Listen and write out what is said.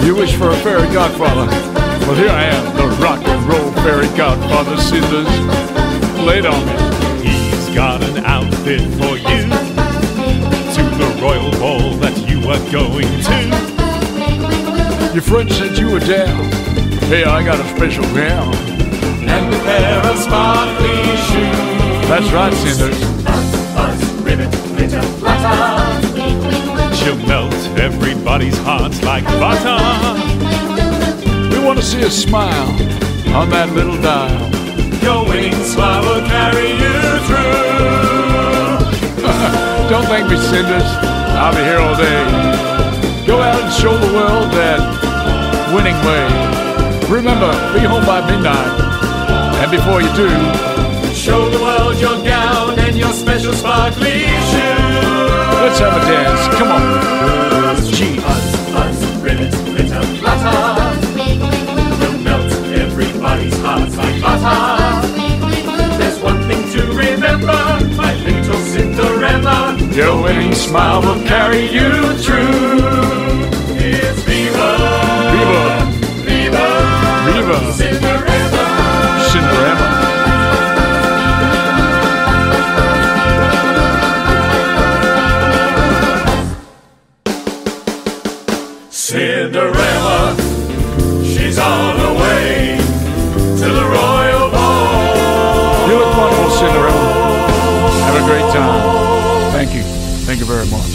You wish for a fairy godfather. Well, here I am, the rock and roll fairy godfather. Scissors, lay it on me. He's got an outfit for you to the royal ball that you are going to. Your friend said you were down. Hey, I got a special gown And a pair of sparkly shoes. That's right, Cinders. Buzz, buzz, ribbit, glitter, flutter. She'll melt everybody's hearts like butter. We want to see a smile on that little dial. Your winning smile will carry you through. Don't thank me, Cinders. I'll be here all day. Go out and show the world that winning way. Remember, be home by midnight. And before you do, Show the world your gown and your special sparkly shoes. let's have a dance. Come on. Gee. Buzz, buzz, ribbit, glitter, flutter. You'll melt everybody's hearts like butter. There's one thing to remember, my little Cinderella. Your winning smile will carry you through. It's Viva, Viva, Viva, Viva, Cinderella. Cinderella. Cinderella, she's on her way to the royal ball. You look wonderful, Cinderella. Have a great time. Thank you. Thank you very much.